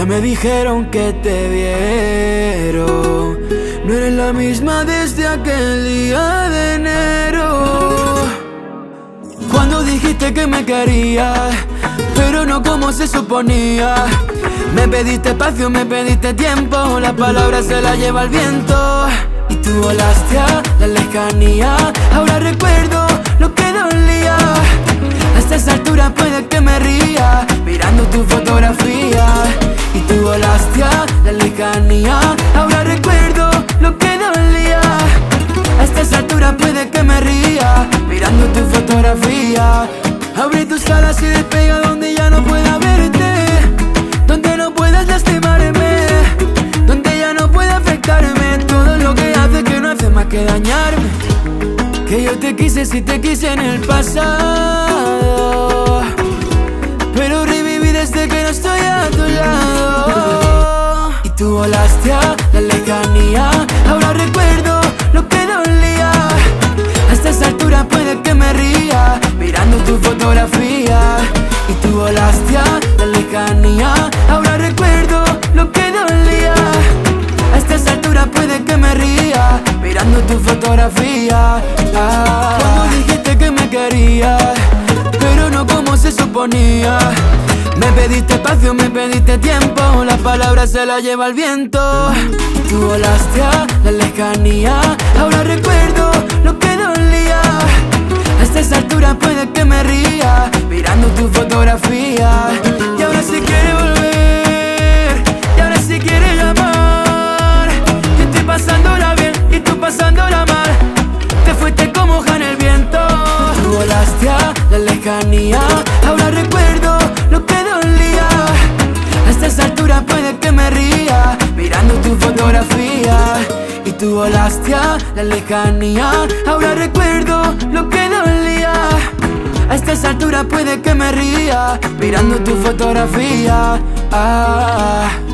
Ya me dijeron que te vieron, no eres la misma desde aquel día de enero. Cuando dijiste que me querías, pero no como se suponía. Me pediste espacio, me pediste tiempo, las palabras se las lleva el viento. Y tú volaste a la lejanía, ahora recuerdo lo que dolía. A estas alturas puede que me ría, mirando tu fotografía. Y tú volaste a la lejanía, ahora recuerdo lo que dolía. A estas alturas puede que me ría, mirando tu fotografía. Abre tus alas y despega donde ya no pueda verte, donde no puedas lastimarme, donde ya no pueda afectarme todo lo que hace que no hace más que dañarme. Que yo te quise, sí te quise en el pasado, pero reviví desde que no estoy a tu lado. Y tú volaste a la lejanía, ahora recuerdo lo que dolía. A estas alturas puede que me ría, mirando tu fotografía. Y tú volaste a la lejanía, ahora recuerdo lo que dolía. A estas alturas puede que me ría, mirando tu fotografía. Cuando dijiste que me querías, pero no como se suponía. Me pediste espacio, me pediste tiempo, las palabras se las lleva el viento. Tú volaste a la lejanía, ahora recuerdo lo que dolía. A estas alturas puede que me ría, mirando tu fotografía. Y ahora sí quiere volver, y ahora sí quiere llamar. Yo estoy pasándola bien y tú pasándola mal, te fuiste como hoja en el viento. Tú volaste a la lejanía, ahora recuerdo lo que dolía. A estas alturas puede que me ría, mirando tu fotografía. Y tú volaste a la lejanía, ahora recuerdo lo que dolía. A estas alturas puede que me ría, mirando tu fotografía.